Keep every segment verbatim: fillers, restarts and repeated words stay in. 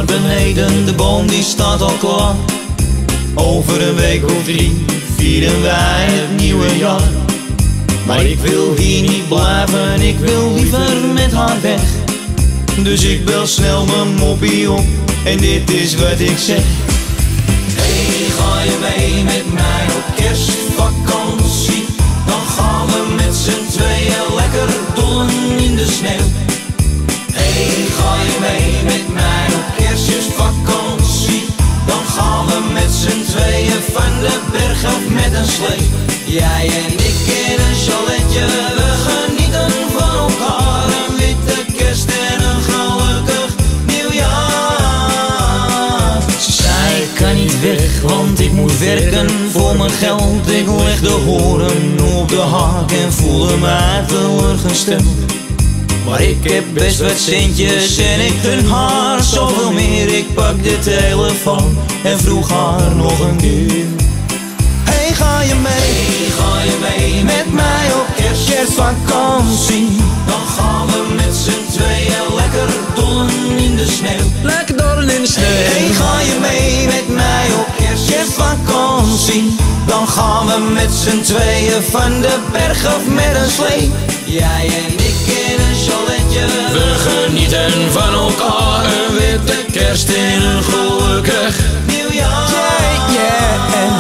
beneden, de boom die staat al klaar. Over een week of drie vieren wij het nieuwe jaar. Maar ik wil hier niet blijven, ik wil liever met haar weg. Dus ik bel snel mijn moppie op en dit is wat ik zeg. Hey, ga je mee met mij op kerstvakantie? Dan gaan we met z'n tweeën lekker dollen in de sneeuw. Hey, ga je mee met mij op kerstvakantie? Dan gaan we met z'n tweeën van de berg af met een slee. Jij en ik in een chaletje, we genieten van elkaar. Een witte kerst en een gelukkig nieuwjaar. Ze zei ik kan niet weg, want ik moet werken voor mijn geld. Ik leg de horen op de haak en voelde mij teleurgesteld. Maar ik heb best wat centjes en ik gun haar zoveel meer. Ik pak de telefoon en vroeg haar nog een keer. Hey, ga je mee? Hey, ga je mee met mij op kerst, kerstvakantie? Dan gaan we met z'n tweeën lekker dollen in de sneeuw. Lekker dollen in de sneeuw. Hey, ga je mee met mij op kerst, kerstvakantie? Dan gaan we met z'n tweeën van de berg af met een slee. Jij en ik in een chaletje, we genieten van elkaar. Een witte kerst en een gelukkig nieuwjaar. Yeah, yeah.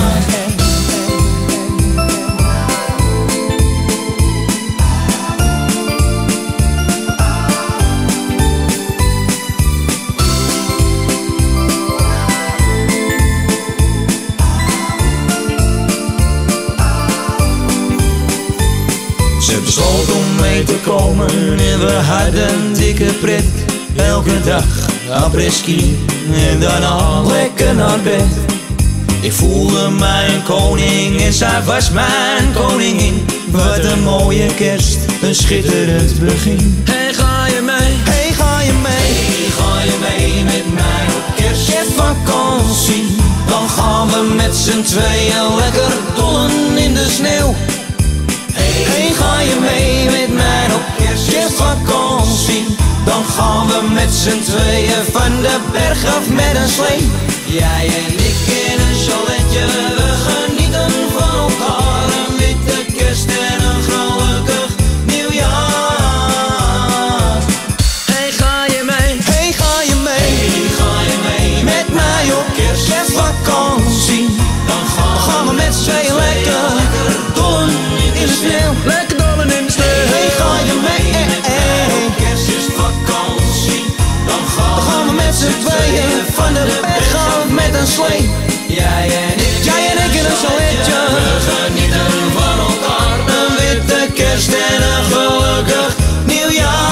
Ze besloot om mee te komen en we hadden een dikke pret. Elke dag apres-ski en daarna lekker naar bed. Ik voelde mij een koning en zij was mijn koningin. Wat een mooie kerst, een schitterend begin. Hey, ga je mee? Hey, ga je mee? Hey, ga je mee met mij op kerst, kerstvakantie? Dan gaan we met z'n tweeën lekker dollen in de sneeuw. Hey, ga je mee met mij op kerstvakantie? Dan gaan we met z'n tweeën van de berg af met een slee. Jij en ik in een chaletje, we genieten van elkaar. Een witte kerst en een gelukkig nieuwjaar. Hey, ga je mee? Hey, ga je mee? Hey, ga je mee met mij op kerstvakantie? Dan gaan we met z'n tweeën lekker dollen in de sneeuw. Lekker dollen in de sneeuw. Hey, ga je mee? Op kerstvakantie? Dan gaan we met z'n tweeën van de berg af met een slee. Jij en ik, jij en ik in een chaletje, we genieten van elkaar. Een witte kerst en een gelukkig nieuwjaar.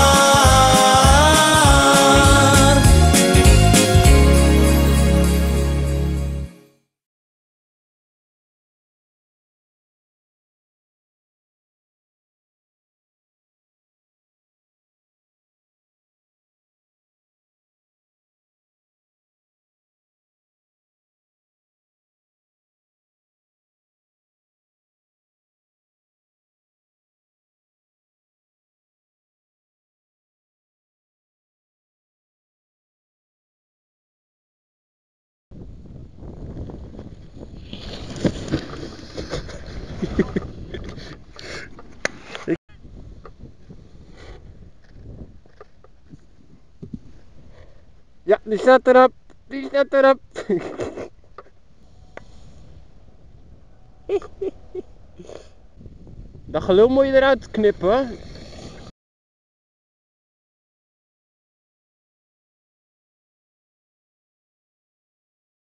Ja, die staat erop. Die staat erop. Dat gelul moet je eruit knippen.